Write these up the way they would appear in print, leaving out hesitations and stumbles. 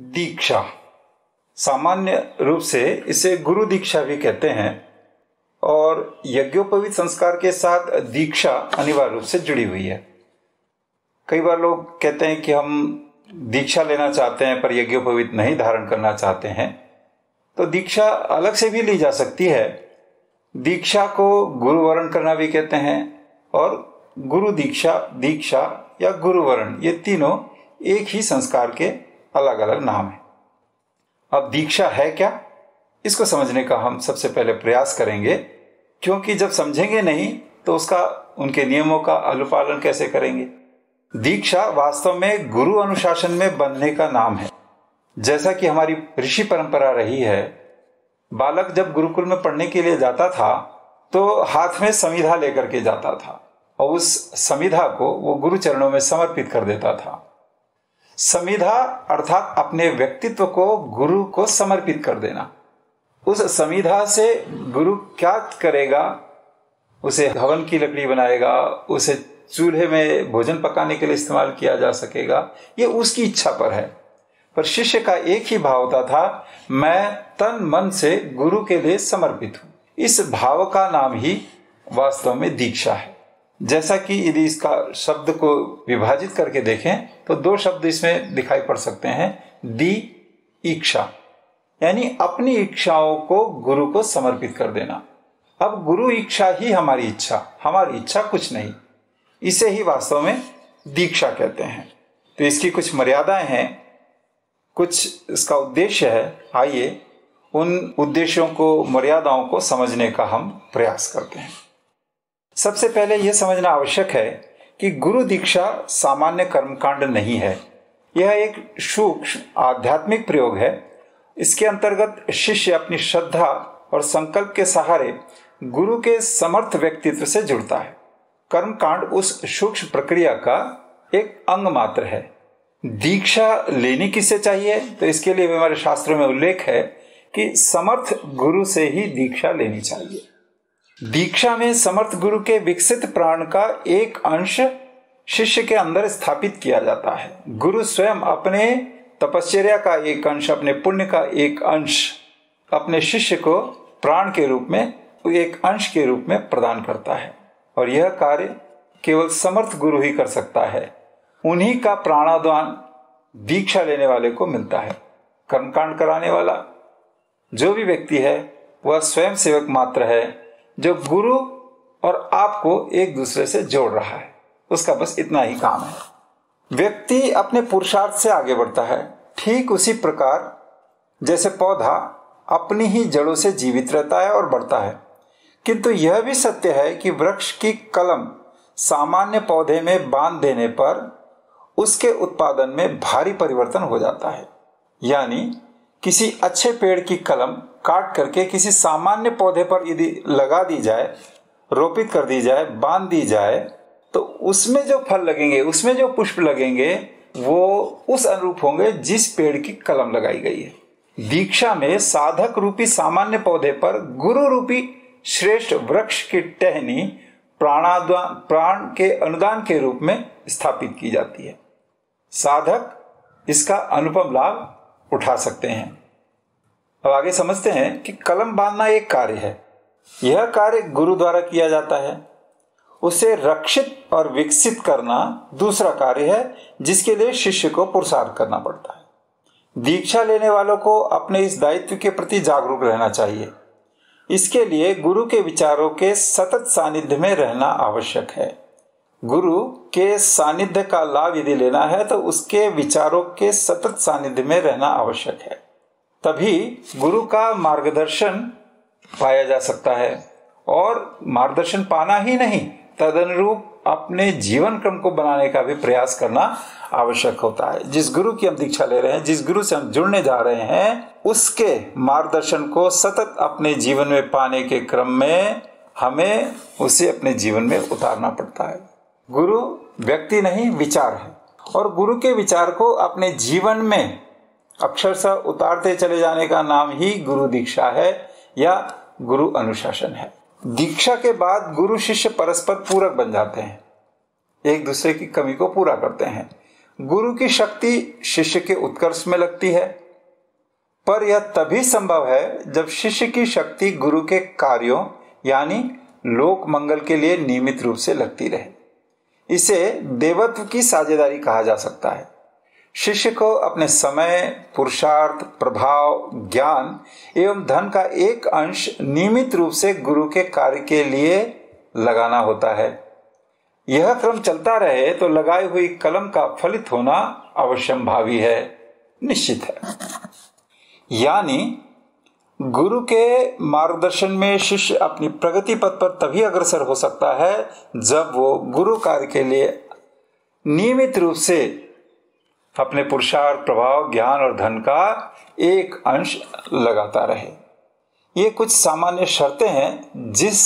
दीक्षा, सामान्य रूप से इसे गुरु दीक्षा भी कहते हैं और यज्ञोपवीत संस्कार के साथ दीक्षा अनिवार्य रूप से जुड़ी हुई है। कई बार लोग कहते हैं कि हम दीक्षा लेना चाहते हैं पर यज्ञोपवीत नहीं धारण करना चाहते हैं, तो दीक्षा अलग से भी ली जा सकती है। दीक्षा को गुरु वरण करना भी कहते हैं और गुरु दीक्षा, दीक्षा या गुरु वरण, ये तीनों एक ही संस्कार के अलग अलग नाम हैं। अब दीक्षा है क्या, इसको समझने का हम सबसे पहले प्रयास करेंगे, क्योंकि जब समझेंगे नहीं तो उनके नियमों का अनुपालन कैसे करेंगे। दीक्षा वास्तव में गुरु अनुशासन में बंधने का नाम है। जैसा कि हमारी ऋषि परंपरा रही है, बालक जब गुरुकुल में पढ़ने के लिए जाता था तो हाथ में समिधा लेकर के जाता था और उस समिधा को वो गुरु चरणों में समर्पित कर देता था। समिधा अर्थात अपने व्यक्तित्व को गुरु को समर्पित कर देना। उस समिधा से गुरु क्या करेगा, उसे हवन की लकड़ी बनाएगा, उसे चूल्हे में भोजन पकाने के लिए इस्तेमाल किया जा सकेगा, ये उसकी इच्छा पर है। पर शिष्य का एक ही भाव होता था, मैं तन मन से गुरु के लिए समर्पित हूं। इस भाव का नाम ही वास्तव में दीक्षा है। जैसा कि यदि इसका शब्द को विभाजित करके देखें तो दो शब्द इसमें दिखाई पड़ सकते हैं, दी इच्छा, यानी अपनी इच्छाओं को गुरु को समर्पित कर देना। अब गुरु इच्छा ही हमारी इच्छा कुछ नहीं, इसे ही वास्तव में दीक्षा कहते हैं। तो इसकी कुछ मर्यादाएं हैं, कुछ इसका उद्देश्य है। आइए उन उद्देश्यों को, मर्यादाओं को समझने का हम प्रयास करते हैं। सबसे पहले यह समझना आवश्यक है कि गुरु दीक्षा सामान्य कर्मकांड नहीं है। यह एक सूक्ष्म आध्यात्मिक प्रयोग है। इसके अंतर्गत शिष्य अपनी श्रद्धा और संकल्प के सहारे गुरु के समर्थ व्यक्तित्व से जुड़ता है। कर्मकांड उस सूक्ष्म प्रक्रिया का एक अंग मात्र है। दीक्षा लेनी किससे चाहिए, तो इसके लिए हमारे शास्त्रों में उल्लेख है कि समर्थ गुरु से ही दीक्षा लेनी चाहिए। दीक्षा में समर्थ गुरु के विकसित प्राण का एक अंश शिष्य के अंदर स्थापित किया जाता है। गुरु स्वयं अपने तपश्चर्या का एक अंश, अपने पुण्य का एक अंश अपने शिष्य को प्राण के रूप में, एक अंश के रूप में प्रदान करता है और यह कार्य केवल समर्थ गुरु ही कर सकता है। उन्हीं का प्राणादान दीक्षा लेने वाले को मिलता है। कर्मकांड कराने वाला जो भी व्यक्ति है वह स्वयं सेवक मात्र है, जो गुरु और आपको एक दूसरे से जोड़ रहा है। उसका बस इतना ही काम है। व्यक्ति अपने पुरुषार्थ से आगे बढ़ता है, ठीक उसी प्रकार जैसे पौधा अपनी ही जड़ों से जीवित रहता है और बढ़ता है। किंतु यह भी सत्य है कि वृक्ष की कलम सामान्य पौधे में बांध देने पर उसके उत्पादन में भारी परिवर्तन हो जाता है। यानी किसी अच्छे पेड़ की कलम काट करके किसी सामान्य पौधे पर यदि लगा दी जाए, रोपित कर दी जाए, बांध दी जाए, तो उसमें जो फल लगेंगे, उसमें जो पुष्प लगेंगे, वो उस अनुरूप होंगे जिस पेड़ की कलम लगाई गई है। दीक्षा में साधक रूपी सामान्य पौधे पर गुरु रूपी श्रेष्ठ वृक्ष की टहनी प्राण के अनुदान के रूप में स्थापित की जाती है। साधक इसका अनुपम लाभ उठा सकते हैं। अब आगे समझते हैं कि कलम बांधना एक कार्य है। यह कार्य गुरु द्वारा किया जाता है। उसे रक्षित और विकसित करना दूसरा कार्य है, जिसके लिए शिष्य को पुरुषार्थ करना पड़ता है। दीक्षा लेने वालों को अपने इस दायित्व के प्रति जागरूक रहना चाहिए। इसके लिए गुरु के विचारों के सतत सानिध्य में रहना आवश्यक है। गुरु के सानिध्य का लाभ यदि लेना है तो उसके विचारों के सतत सानिध्य में रहना आवश्यक है। तभी गुरु का मार्गदर्शन पाया जा सकता है, और मार्गदर्शन पाना ही नहीं, तदनुरूप अपने जीवन क्रम को बनाने का भी प्रयास करना आवश्यक होता है। जिस गुरु की हम दीक्षा ले रहे हैं, जिस गुरु से हम जुड़ने जा रहे हैं, उसके मार्गदर्शन को सतत अपने जीवन में पाने के क्रम में हमें उसे अपने जीवन में उतारना पड़ता है। गुरु व्यक्ति नहीं, विचार है, और गुरु के विचार को अपने जीवन में अक्षरशः उतारते चले जाने का नाम ही गुरु दीक्षा है या गुरु अनुशासन है। दीक्षा के बाद गुरु शिष्य परस्पर पूरक बन जाते हैं, एक दूसरे की कमी को पूरा करते हैं। गुरु की शक्ति शिष्य के उत्कर्ष में लगती है, पर यह तभी संभव है जब शिष्य की शक्ति गुरु के कार्यों यानी लोक मंगल के लिए नियमित रूप से लगती रहे। इसे देवत्व की साझेदारी कहा जा सकता है। शिष्य को अपने समय, पुरुषार्थ, प्रभाव, ज्ञान एवं धन का एक अंश नियमित रूप से गुरु के कार्य के लिए लगाना होता है। यह क्रम चलता रहे तो लगाई हुई कलम का फलित होना अवश्यंभावी है, निश्चित है। यानी गुरु के मार्गदर्शन में शिष्य अपनी प्रगति पथ पर तभी अग्रसर हो सकता है जब वो गुरु कार्य के लिए नियमित रूप से अपने पुरुषार्थ, प्रभाव, ज्ञान और धन का एक अंश लगाता रहे। ये कुछ सामान्य शर्तें हैं जिस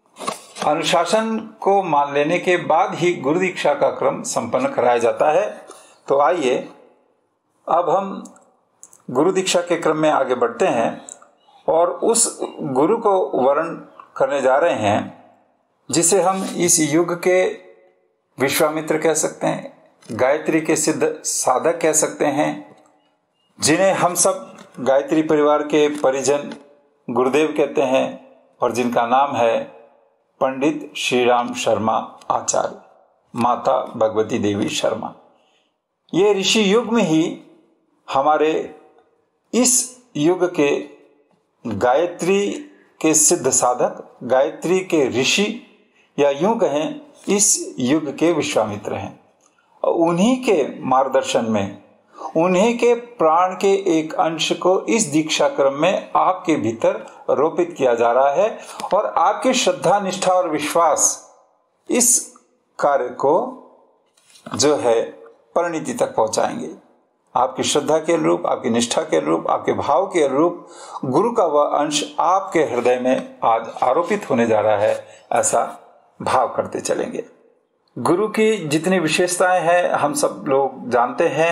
अनुशासन को मान लेने के बाद ही गुरु दीक्षा का क्रम संपन्न कराया जाता है। तो आइए अब हम गुरु दीक्षा के क्रम में आगे बढ़ते हैं और उस गुरु को वर्ण करने जा रहे हैं जिसे हम इस युग के विश्वामित्र कह सकते हैं, गायत्री के सिद्ध साधक कह सकते हैं, जिन्हें हम सब गायत्री परिवार के परिजन गुरुदेव कहते हैं और जिनका नाम है पंडित श्री राम शर्मा आचार्य, माता भगवती देवी शर्मा। ये ऋषि युग में ही हमारे इस युग के गायत्री के सिद्ध साधक, गायत्री के ऋषि या यूं कहें इस युग के विश्वामित्र हैं। उन्हीं के मार्गदर्शन में, उन्हीं के प्राण के एक अंश को इस दीक्षा क्रम में आपके भीतर रोपित किया जा रहा है और आपकी श्रद्धा, निष्ठा और विश्वास इस कार्य को जो है परिणति तक पहुंचाएंगे। आपकी श्रद्धा के अनुरूप, आपकी निष्ठा के अनुरूप, आपके भाव के अनुरूप गुरु का वह अंश आपके हृदय में आज आरोपित होने जा रहा है, ऐसा भाव करते चलेंगे। गुरु की जितनी विशेषताएं हैं हम सब लोग जानते हैं।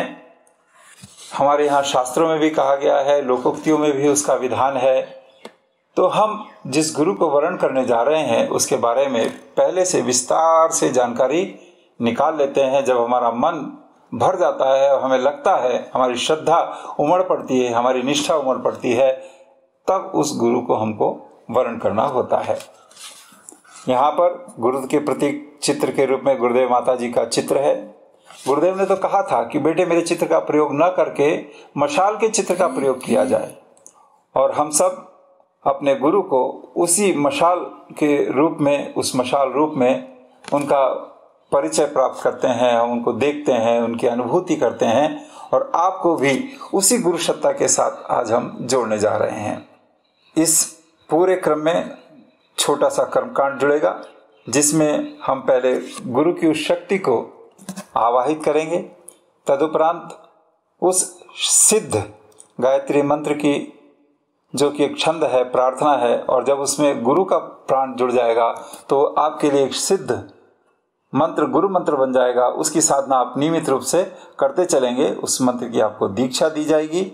हमारे यहाँ शास्त्रों में भी कहा गया है, लोकोक्तियों में भी उसका विधान है। तो हम जिस गुरु को वर्ण करने जा रहे हैं उसके बारे में पहले से विस्तार से जानकारी निकाल लेते हैं। जब हमारा मन भर जाता है और हमें लगता है, हमारी श्रद्धा उमड़ पड़ती है, हमारी निष्ठा उमड़ पड़ती है, तब उस गुरु को हमको वर्ण करना होता है। यहाँ पर गुरु के प्रतीक चित्र के रूप में गुरुदेव माता जी का चित्र है। गुरुदेव ने तो कहा था कि बेटे मेरे चित्र का प्रयोग न करके मशाल के चित्र का प्रयोग किया जाए, और हम सब अपने गुरु को उसी मशाल के रूप में, उस मशाल रूप में उनका परिचय प्राप्त करते हैं, हम उनको देखते हैं, उनकी अनुभूति करते हैं और आपको भी उसी गुरु सत्ता के साथ आज हम जोड़ने जा रहे हैं। इस पूरे क्रम में छोटा सा कर्मकांड जुड़ेगा जिसमें हम पहले गुरु की उस शक्ति को आवाहित करेंगे, तदुपरांत उस सिद्ध गायत्री मंत्र की जो कि एक छंद है, प्रार्थना है, और जब उसमें गुरु का प्राण जुड़ जाएगा तो आपके लिए एक सिद्ध मंत्र, गुरु मंत्र बन जाएगा। उसकी साधना आप नियमित रूप से करते चलेंगे, उस मंत्र की आपको दीक्षा दी जाएगी।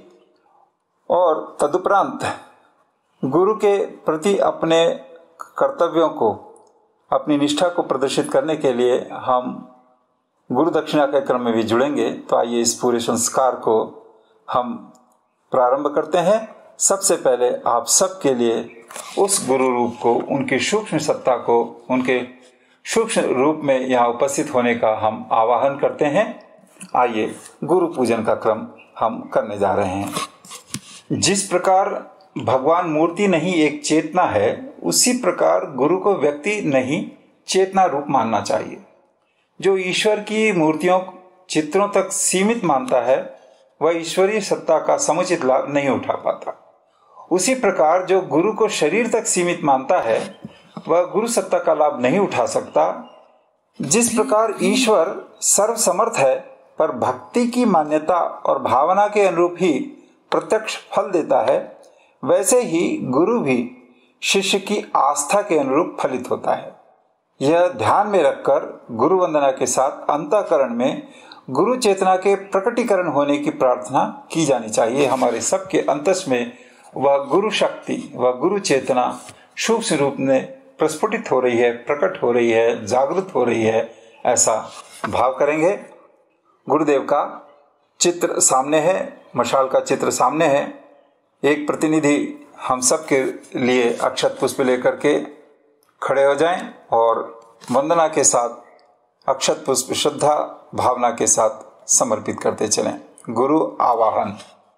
और तदुपरांत गुरु के प्रति अपने कर्तव्यों को, अपनी निष्ठा को प्रदर्शित करने के लिए हम गुरु दक्षिणा के क्रम में भी जुड़ेंगे। तो आइए इस पूरे संस्कार को हम प्रारंभ करते हैं। सबसे पहले आप सबके लिए उस गुरु रूप को, उनकी सूक्ष्म सत्ता को, उनके सूक्ष्म रूप में यहाँ उपस्थित होने का हम आवाहन करते हैं। आइए गुरु पूजन का क्रम हम करने जा रहे हैं। जिस प्रकार भगवान मूर्ति नहीं एक चेतना है, उसी प्रकार गुरु को व्यक्ति नहीं चेतना रूप मानना चाहिए। जो ईश्वर की मूर्तियों, चित्रों तक सीमित मानता है वह ईश्वरीय सत्ता का समुचित लाभ नहीं उठा पाता। उसी प्रकार जो गुरु को शरीर तक सीमित मानता है वह गुरु सत्ता का लाभ नहीं उठा सकता। जिस प्रकार ईश्वर सर्वसमर्थ है पर भक्ति की मान्यता और भावना के अनुरूप ही प्रत्यक्ष फल देता है, वैसे ही गुरु भी शिष्य की आस्था के अनुरूप फलित होता है। यह ध्यान में रखकर गुरु वंदना के साथ अंतःकरण में गुरु चेतना के प्रकटीकरण होने की प्रार्थना की जानी चाहिए। हमारे सबके अंतस में वह गुरु शक्ति, वह गुरु चेतना सूक्ष्म रूप में प्रस्फुटित हो रही है, प्रकट हो रही है, जागृत हो रही है, ऐसा भाव करेंगे। गुरुदेव का चित्र सामने है, मशाल का चित्र सामने है। एक प्रतिनिधि हम सब के लिए अक्षत पुष्प लेकर के खड़े हो जाएं और वंदना के साथ अक्षत पुष्प श्रद्धा भावना के साथ समर्पित करते चलें। गुरु आवाहन।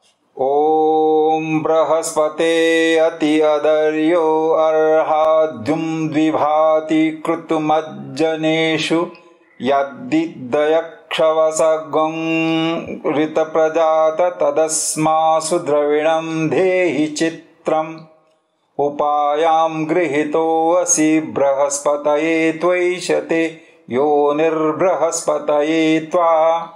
ओम बृहस्पते अति अदर्यो अर्हाद्युम द्विभाति कृतमज्जनेषु यद्दिदयक्षवसगं ऋतप्रजात तदस्मासु द्रविणं देहि चित्रम् उपायां गृहीतोऽसि बृहस्पतये त्वैशते योनिर्बृहस्पतये त्वा।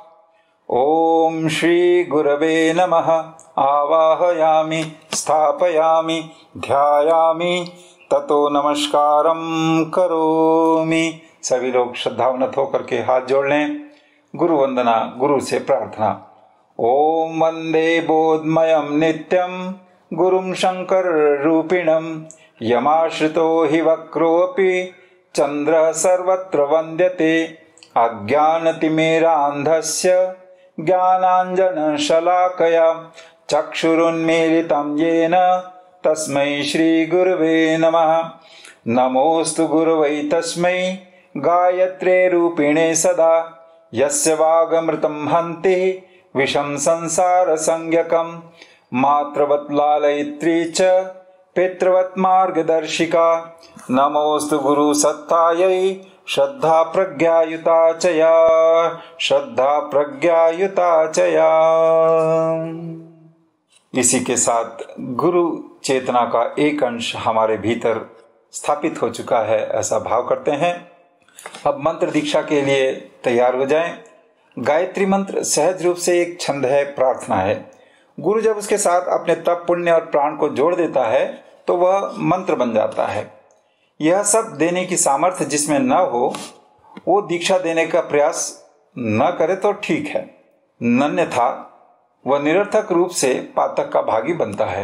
ओम श्री गुरवे नमः। आवाहयामि, स्थापयामि, ध्यायामि, ततो नमस्कारं करोमि। सभी लोग श्रद्धावनत होकर के हाथ जोड़ लें। गुरु वंदना, गुरु से प्रार्थना। ओम वंदे बोधमयं नित्यं गुरुं शंकर रूपिणं यमाश्रितो हि वक्रोऽपि चंद्रः सर्वत्र वन्द्यते अज्ञानतिमिरान्धस्य ज्ञानाञ्जनशलाकया चक्षुरुन्मीलितं येन तस्मै श्रीगुरवे नमः। नमोऽस्तु गुरवै तस्मै गायत्रे रूपिणे सदा यस्य वागमृतं हन्ति विषं संसार संज्ञकम् मातृवत् लालयित्री च पितृवत् मार्गदर्शिका। नमोऽस्तु गुरु सत्तायै श्रद्धा प्रज्ञायुता च या, श्रद्धा प्रज्ञायुता च या। इसी के साथ गुरु चेतना का एक अंश हमारे भीतर स्थापित हो चुका है, ऐसा भाव करते हैं। अब मंत्र दीक्षा के लिए तैयार हो जाएं। गायत्री मंत्र सहज रूप से एक छंद है, प्रार्थना है। गुरु जब उसके साथ अपने तप, पुण्य और प्राण को जोड़ देता है तो वह मंत्र बन जाता है। यह सब देने की सामर्थ्य जिसमें न हो वो दीक्षा देने का प्रयास न करे तो ठीक है, अन्यथा वह निरर्थक रूप से पातक का भागी बनता है।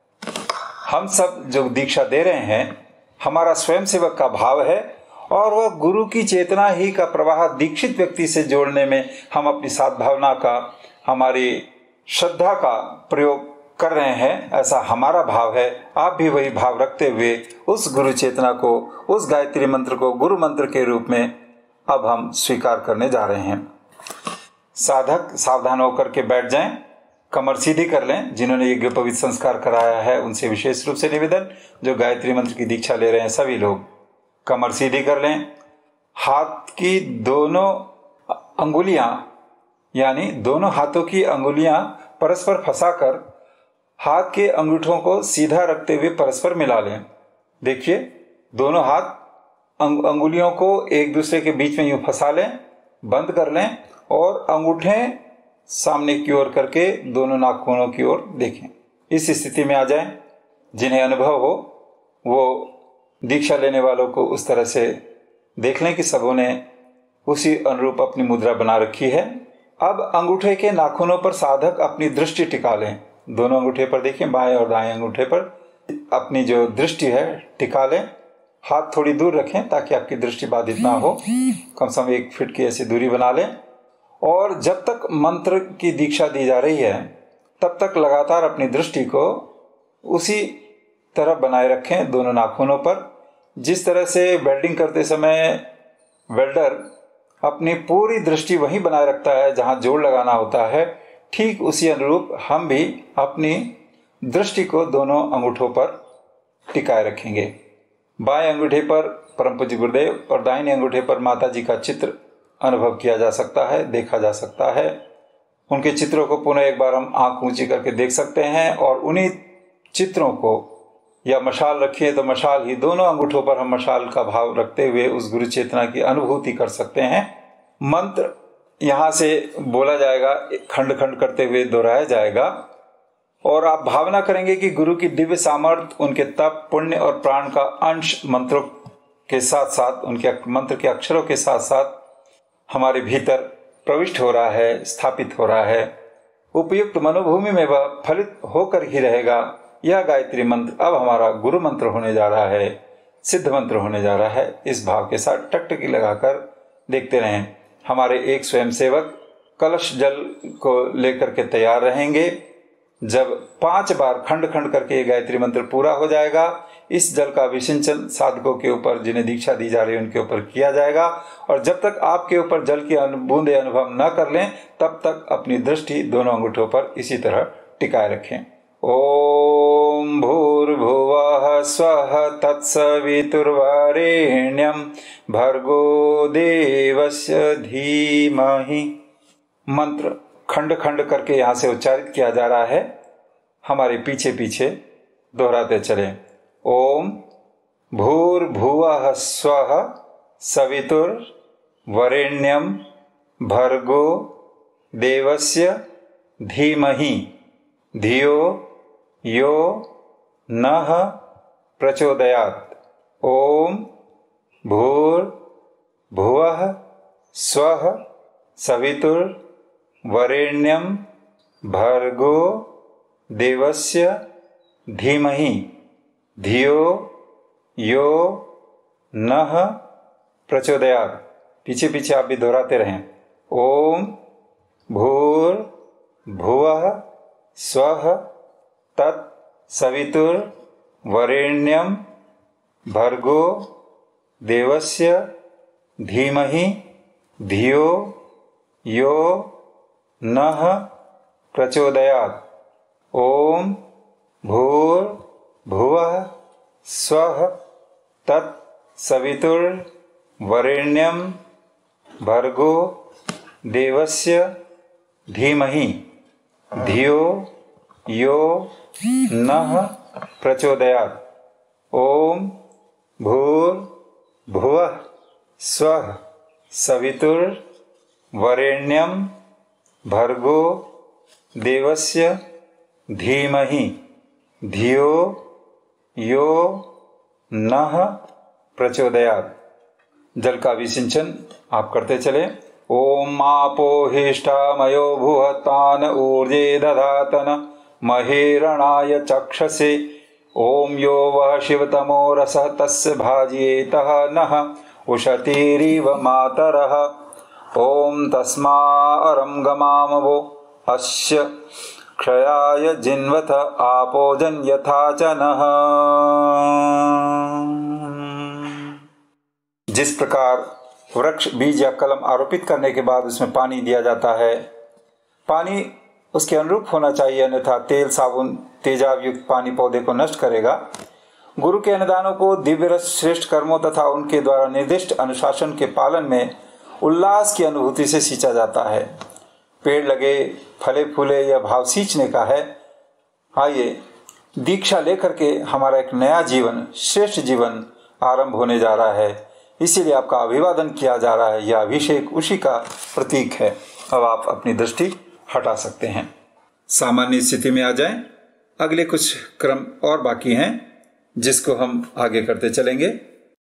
हम सब जो दीक्षा दे रहे हैं हमारा स्वयंसेवक का भाव है और वह गुरु की चेतना ही का प्रवाह दीक्षित व्यक्ति से जोड़ने में हम अपनी सद्भावना का, हमारी श्रद्धा का प्रयोग कर रहे हैं, ऐसा हमारा भाव है। आप भी वही भाव रखते हुए उस गुरु चेतना को, उस गायत्री मंत्र को गुरु मंत्र के रूप में अब हम स्वीकार करने जा रहे हैं। साधक सावधान होकर के बैठ जाएं, कमर सीधी कर लें। जिन्होंने यज्ञोपवीत संस्कार कराया है उनसे विशेष रूप से निवेदन, जो गायत्री मंत्र की दीक्षा ले रहे हैं सभी लोग कमर सीधी कर लें। हाथ की दोनों अंगुलियां यानी दोनों हाथों की अंगुलियां परस्पर फंसाकर हाथ के अंगूठों को सीधा रखते हुए परस्पर मिला लें। देखिए, दोनों हाथ अंगुलियों को एक दूसरे के बीच में यूं फंसा लें, बंद कर लें और अंगूठे सामने की ओर करके दोनों नाखूनों की ओर देखें। इस स्थिति में आ जाएं। जिन्हें अनुभव हो वो दीक्षा लेने वालों को उस तरह से देख लें कि सबों ने उसी अनुरूप अपनी मुद्रा बना रखी है। अब अंगूठे के नाखूनों पर साधक अपनी दृष्टि टिका लें। दोनों अंगूठे पर देखिए, बाएं और दाएं अंगूठे पर अपनी जो दृष्टि है टिका लें। हाथ थोड़ी दूर रखें ताकि आपकी दृष्टि बाधित ना हो। कम से कम 1 फीट की ऐसी दूरी बना लें और जब तक मंत्र की दीक्षा दी जा रही है तब तक लगातार अपनी दृष्टि को उसी तरह बनाए रखें दोनों नाखूनों पर। जिस तरह से वेल्डिंग करते समय वेल्डर अपनी पूरी दृष्टि वहीं बनाए रखता है जहां जोड़ लगाना होता है, ठीक उसी अनुरूप हम भी अपनी दृष्टि को दोनों अंगूठों पर टिकाए रखेंगे। बाएं अंगूठे पर परम पूज्य गुरुदेव और दाहिने अंगूठे पर माता जी का चित्र अनुभव किया जा सकता है, देखा जा सकता है। उनके चित्रों को पुनः एक बार हम आंख ऊंची करके देख सकते हैं और उन्हीं चित्रों को, या मशाल रखी है तो मशाल ही, दोनों अंगूठों पर हम मशाल का भाव रखते हुए उस गुरु चेतना की अनुभूति कर सकते हैं। मंत्र यहाँ से बोला जाएगा, खंड खंड करते हुए दोहराया जाएगा और आप भावना करेंगे कि गुरु की दिव्य सामर्थ्य, उनके तप, पुण्य और प्राण का अंश मंत्रों के साथ साथ, उनके मंत्र के अक्षरों के साथ साथ हमारे भीतर प्रविष्ट हो रहा है, स्थापित हो रहा है। उपयुक्त मनोभूमि में वह फलित होकर ही रहेगा। यह गायत्री मंत्र अब हमारा गुरु मंत्र होने जा रहा है, सिद्ध मंत्र होने जा रहा है। इस भाव के साथ टकटकी लगाकर देखते रहें। हमारे एक स्वयंसेवक कलश जल को लेकर के तैयार रहेंगे। जब 5 बार खंड खंड करके ये गायत्री मंत्र पूरा हो जाएगा, इस जल का अभिषेचन साधकों के ऊपर, जिन्हें दीक्षा दी जा रही है उनके ऊपर किया जाएगा। और जब तक आपके ऊपर जल की बूंदे अनुभव न कर लें, तब तक अपनी दृष्टि दोनों अंगूठों पर इसी तरह टिकाए रखें। ओम भूर्भुवः स्वः तत्सवितुर्वरेण्यं भर्गो देवस्य धीमहि। मंत्र खंड खंड करके यहाँ से उच्चारित किया जा रहा है, हमारे पीछे पीछे दोहराते चलें। ओम भूर्भुवः स्वः सवितुर्वरेण्यं भर्गो देवस्य धीमहि धियो यो नः प्रचोदयात्। ओम भूर्भुवः स्वः सवितुर्वरेण्यं भर्गो देवस्य धीमहि धियो यो नः प्रचोदयात्। पीछे पीछे आप भी दोहराते रहें। ओम भूर्भुवः स्वः तत्सवितुर्वरेण्यं भर्गो देवस्य धीमहि धियो यो नः प्रचोदयात्। ओम भूर्भुवः स्वः तत्सवितुर्वरेण्यं भर्गो देवस्य धीमहि धियो यो नः प्रचोदयात्। ओम भूर्भुवः स्वः सवितुर्वरेण्यं भर्गो देवस्य धीमहि धियो यो नः प्रचोदयात्। जल का अभिसिंचन आप करते चले। ओम आपोहिष्ठामयो भुवः तान ऊर्जे दधातन महेरणाय चक्षसे। ओम यो वः शिवतमो रसः तस्य भाज्येतः नः उशतीरिव मातरः। ओम तस्मारं गमामवो अस्य क्षयाय जिन्वथ आपोजन यथा च नः। जिस प्रकार वृक्ष बीज या कलम आरोपित करने के बाद उसमें पानी दिया जाता है, पानी उसके अनुरूप होना चाहिए, अन्यथा तेल साबुन तेजाब युक्त पानी पौधे को नष्ट करेगा। गुरु के अनुदानों को दिव्य रस श्रेष्ठ कर्मों तथा उनके द्वारा निर्दिष्ट अनुशासन के पालन में उल्लास की अनुभूति से सींचा जाता है। पेड़ लगे, फले फूले, यह भाव सींचने का है। आइए दीक्षा लेकर के हमारा एक नया जीवन, श्रेष्ठ जीवन आरंभ होने जा रहा है, इसीलिए आपका अभिवादन किया जा रहा है। यह अभिषेक उसी का प्रतीक है। अब आप अपनी दृष्टि हटा सकते हैं, सामान्य स्थिति में आ जाएं। अगले कुछ क्रम और बाकी हैं जिसको हम आगे करते चलेंगे।